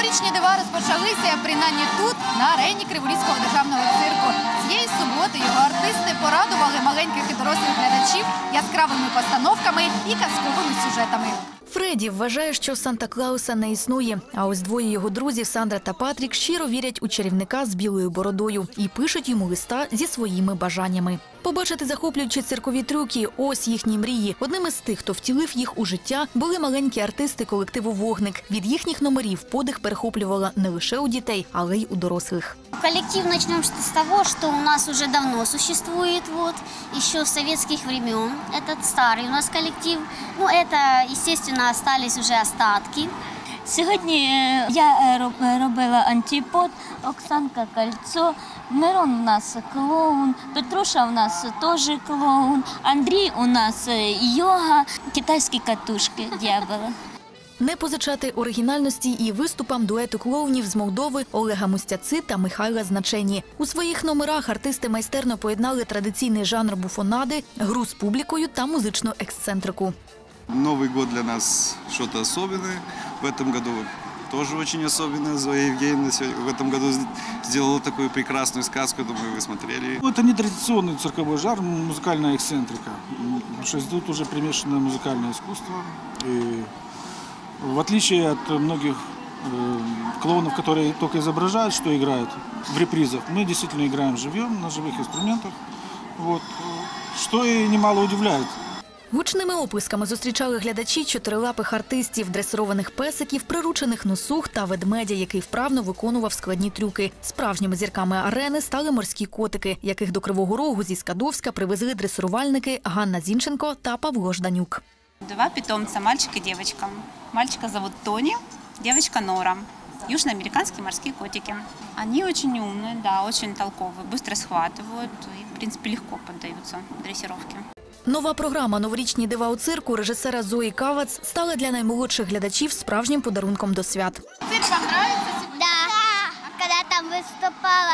Новорічні дива розпочалися, принаймні тут, на арені Криворізького державного цирку. Цієї суботи його артисти порадували маленьких і дорослих глядачів яскравими постановками і казковими сюжетами. Фредді вважає, що Санта-Клауса не існує. А ось двоє його друзів, Сандра та Патрік, щиро вірять у чарівника з білою бородою і пишуть йому листа зі своїми бажаннями. Побачити захоплюючі циркові трюки – ось їхні мрії. Одним із тих, хто втілив їх у життя, були маленькі артисти колективу «Вогник». Від їхніх номерів подих перехоплювала не лише у дітей, але й у дорослих. Коллектив начнем с того, что у нас уже давно существует, еще с советских времен. Этот старый у нас коллектив. Ну, это, естественно, остались уже остатки. Сьогодні я робила антипод, Оксанка кольцо, Мирон у нас клоун, Петруша у нас теж клоун, Андрій у нас йога, китайські катушки дьявола. Не позичати оригінальності і виступам дуету клоунів з Молдови Олега Мустяци та Михайла Значені. У своїх номерах артисти майстерно поєднали традиційний жанр буфонади, гру з публікою та музичну ексцентрику. Новый год для нас что-то особенное. В этом году тоже очень особенное. Зоя Евгеньевна в этом году сделала такую прекрасную сказку, думаю, вы смотрели. Это не традиционный цирковой жанр, музыкальная эксцентрика. Потому что тут уже примешано музыкальное искусство. И в отличие от многих клоунов, которые только изображают, что играют в репризах, мы действительно играем живьем, на живых инструментах. Что и немало удивляет. Гучними оплесками зустрічали глядачі чотирилапих артистів, дресированих песиків, приручених носух та ведмедя, який вправно виконував складні трюки. Справжніми зірками арени стали морські котики, яких до Кривого Рогу зі Скадовська привезли дресирувальники Ганна Зінченко та Павло Жданюк. Два питомца, мальчик и девочка. Мальчика зовут Тони, девочка Нора. Южноамериканские морские котики. Они очень умные, да, очень толковые, быстро схватывают и, в принципе, легко поддаются дрессировке. Нова програма «Новорічні дива у цирку» режисера Зої Кавац стала для наймолодших глядачів справжнім подарунком до свят. Цирк вам нравится? Да. Когда там выступала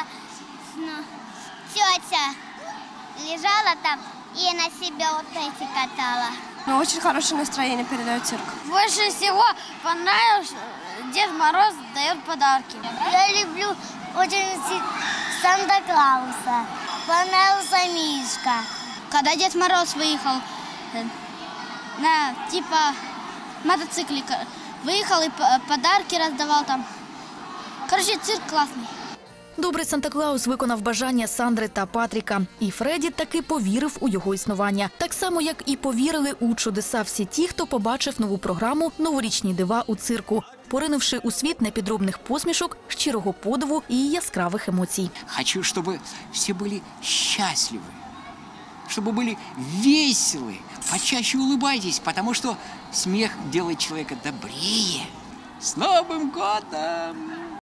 тетя, лежала там и на себя вот эти катала. Очень хорошее настроение передает цирк. Больше всего понравилось, Дед Мороз дает подарки. Я люблю очень Санта-Клауса. Понравился Мишка. Когда Дед Мороз выехал на мотоцикле, выехал и подарки раздавал там. Короче, цирк классный. Добрий Санта-Клаус виконав бажання Сандри та Патріка. І Фредді таки повірив у його існування. Так само, як і повірили у чудеса всі ті, хто побачив нову програму «Новорічні дива у цирку», поринувши у світ непідробних посмішок, щирого подиву і яскравих емоцій. Хочу, чтобы все были счастливы, чтобы были веселы. Почаще улыбайтесь, потому что смех делает человека добрее. С Новым годом!